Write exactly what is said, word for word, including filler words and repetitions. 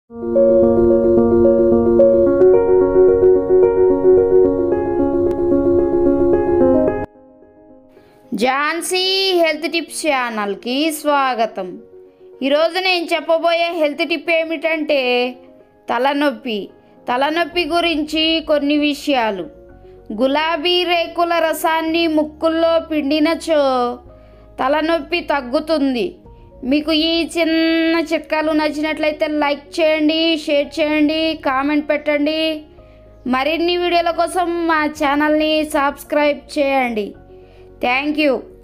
Jhansi health tips ఛానల్కి స్వాగతం. ఈరోజు నేను చెప్పబోయే హెల్త్ టిప్ ఏమిటంటే తలనొప్పి తలనొప్పి గురించి కొన్ని విషయాలు. గులాబీ రేకుల రసాన్ని ముక్కుల్లో పిండినచో తలనొప్పి తగ్గుతుంది. మీకు ఈ చిన్న చిట్కాలు నచ్చినట్లయితే లైక్ చేయండి, షేర్ చేయండి, కామెంట్ పెట్టండి. మరిన్ని వీడియోల కోసం మా ఛానల్ని సబ్స్క్రైబ్ చేయండి. Thank you.